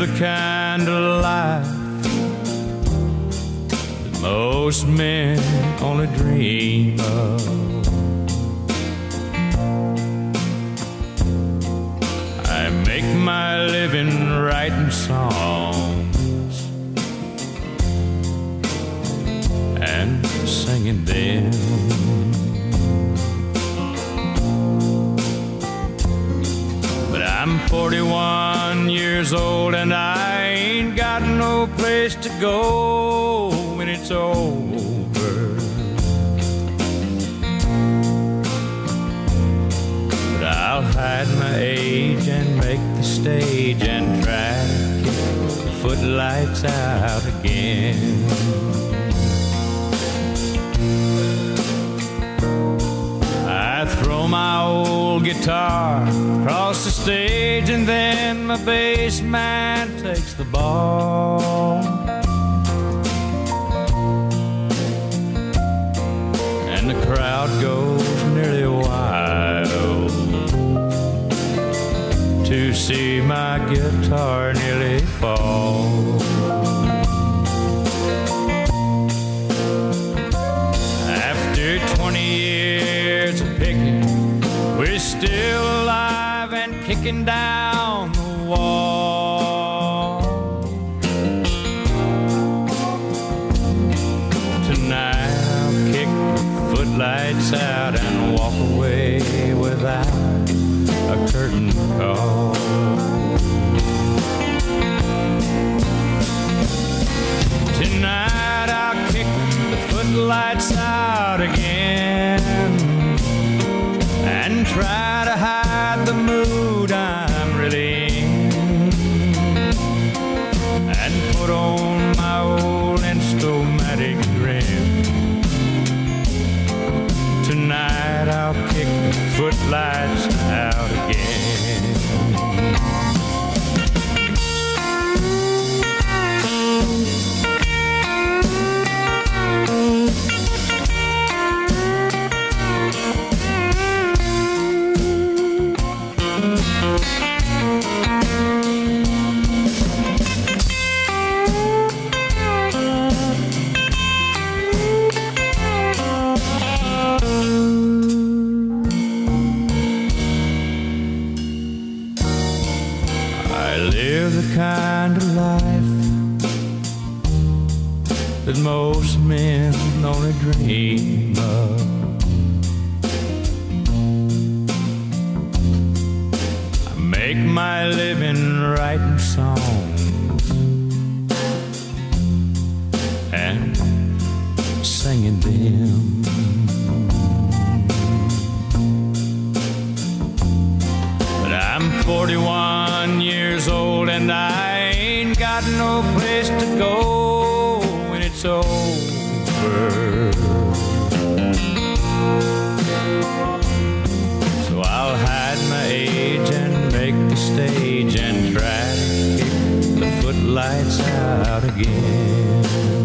kind of life that most men only dream of. I make my living writing songs and singing them. But I'm 41 years old and I ain't got no place to go when it's over. But I'll hide my age and make the stage and try to get the footlights out again. I throw my old guitar across the stage and then my bass man takes the ball. And the crowd goes nearly wild to see my guitar nearly fall. After 20 years of picking, we're still alive and kicking down the wall. Tonight I'll kick the footlights out and walk away without a curtain call. Tonight I'll kick the footlights out again and try to hide the mood I'm really in, and put on my old Instomatic grin. Tonight I'll kick the footlights out again. I live the kind of life that most men only dream of. I make my living writing songs and singing them. But I'm 41 years old and I ain't got no place to go when it's over. So I'll hide my age and make the stage and try to kick the footlights out again.